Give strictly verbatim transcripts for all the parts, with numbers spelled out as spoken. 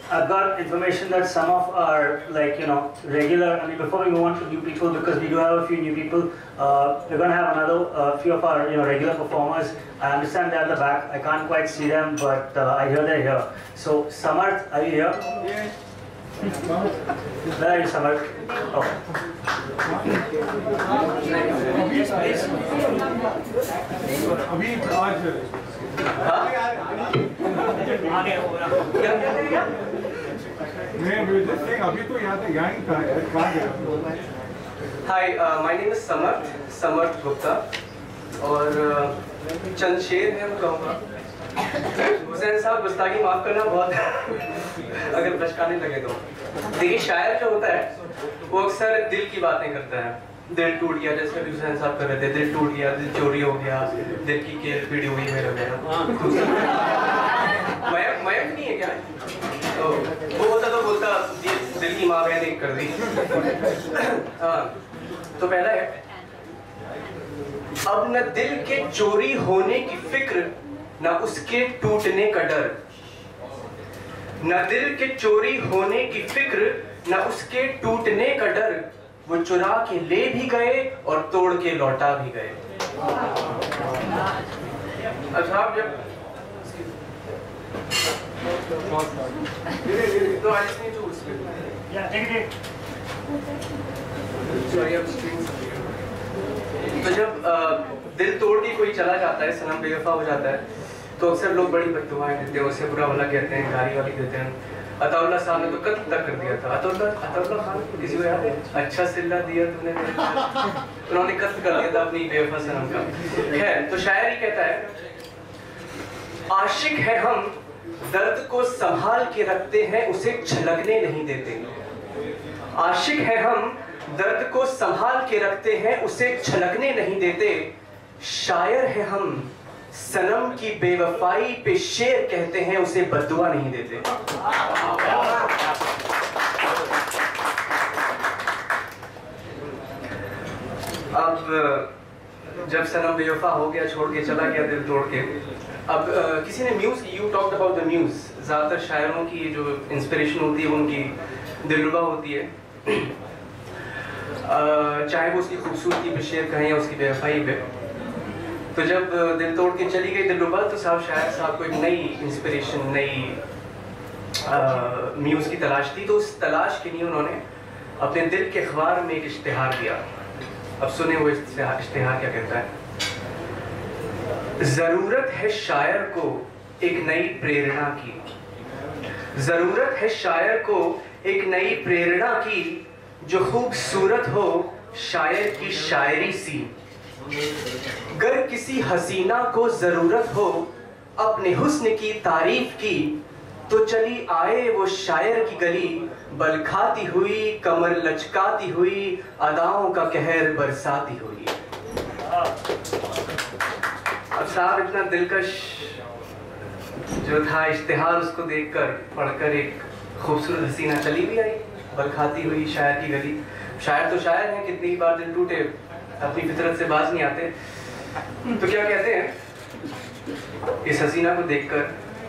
I've got information that some of our, like, you know, regular, I mean, before we move on to new people, because we do have a few new people, uh, we're going to have another uh, few of our, you know, regular performers. I understand they're at the back. I can't quite see them, but uh, I hear they're here. So, Samarth, are you here? Yes. Where are you, Samarth? Oh. Yes, please. Hi, uh, my name is Samarth, Samarth Gupta, और uh, चंद शेर हैं मैं कहूँगा। हुसैन साहब गुस्ताखी माफ करना बहुत अगर बचकाने लगे तो। देखिए शायर जो होता है वो अक्सर दिल की बातें करता है। दिल टूट गया, जैसे अभी हुसैन साहब कर रहे थे, दिल टूट गया, दिल चोरी हो गया, दिल की केल पीड़ी हुई मेरे वगैरह। मयक मयक नहीं है क्या? तो वो होता तो बोलता दिल की माँ बहन एक कर दी। हाँ, तो पहला है, अब न दिल के चोरी होने की फिक्र, न उसके टूटने का डर। न दिल के चोरी होने की फिक्र, न उसके टूटने का डर। वो चुरा के ले भी गए और तोड़ के लौटा भी गए। अब साहब जब तो I just need to yeah, take it. Sorry, I'm streaming something. तो जब आ, दिल तोड़ के कोई चला जाता है, सनम बेवफा हो जाता है, तो अक्सर लोग बड़ी बददुआएं देते हैं, उसे बुरा भला कहते हैं, गाली वाली देते हैं। अताउल्लाह साहब ने तो कत्ल तक कर दिया था। अताउल्लाह अताउल्लाह खान किसी को याद है? अच्छा सिल्ला दिया तूने मेरे को, उन्होंने कत्ल कर दिया था अपनी बेवफा सनम का। खैर, तो शायर ही कहता है, आशिक है हम, दर्द को संभाल के रखते हैं, उसे छलकने नहीं देते। आशिक है हम, दर्द को संभाल के रखते हैं, उसे छलकने नहीं देते। शायर है हम, सनम की बेवफाई पे शेर कहते हैं, उसे बद्दुआ नहीं देते। अब जब सनम बेवफा हो गया, छोड़ के चला गया दिल तोड़ के, अब uh, किसी ने muse, you talked about the muse, ज्यादातर शायरों की जो इंस्पिरेशन होती है वो उनकी दिलरुबा होती है, uh, चाहे वो उसकी खूबसूरती पे शेर कहें या उसकी बेवफाई पे। तो जब दिल तोड़ के चली गई दिलरुबा, तो साहब शायर साहब को एक नई इंस्पिरेशन, नई म्यूज की तलाश थी। तो उस तलाश के लिए उन्होंने अपने दिल के अखबार में एक इश्तिहार दिया। अब सुने वो इश्तिहार क्या कहता है। जरूरत है शायर को एक नई प्रेरणा की, जरूरत है शायर को एक नई प्रेरणा की, जो खूबसूरत हो शायर की शायरी सी। गर किसी हसीना को जरूरत हो अपने हुस्न की तारीफ की, तो चली आए वो शायर की गली, बल खाती हुई, कमर लचकाती हुई, अदाओं का कहर बरसाती हुई। अब साहब इतना दिलकश जो था इश्तिहार, उसको देखकर पढ़कर एक खूबसूरत हसीना चली भी आई, बल खाती हुई शायर की गली। शायर तो शायर हैं, कितनी बार दिल टूटे, अपनी फितरत से बाज नहीं आते। तो क्या कहते हैं इस हसीना को देखकर,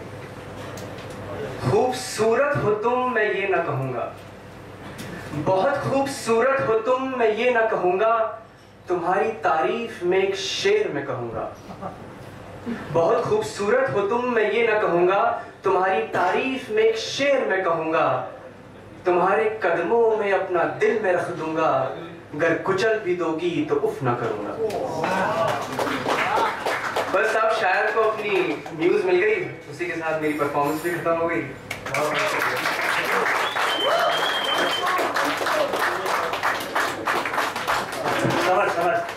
खूबसूरत हो तुम मैं ये ना कहूंगा, बहुत खूबसूरत हो तुम मैं ये ना कहूंगा, तुम्हारी तारीफ में एक शेर मैं कहूंगा। बहुत खूबसूरत हो तुम मैं ये ना कहूंगा, तुम्हारी तारीफ में एक शेर मैं कहूंगा। तुम्हारे कदमों में अपना दिल मैं रख दूंगा, अगर कुचल भी दोगी तो उफ ना करूंगा। बस अब शायर को अपनी म्यूज मिल गई, उसी के साथ मेरी परफॉर्मेंस भी खत्म हो गई। समझ समझ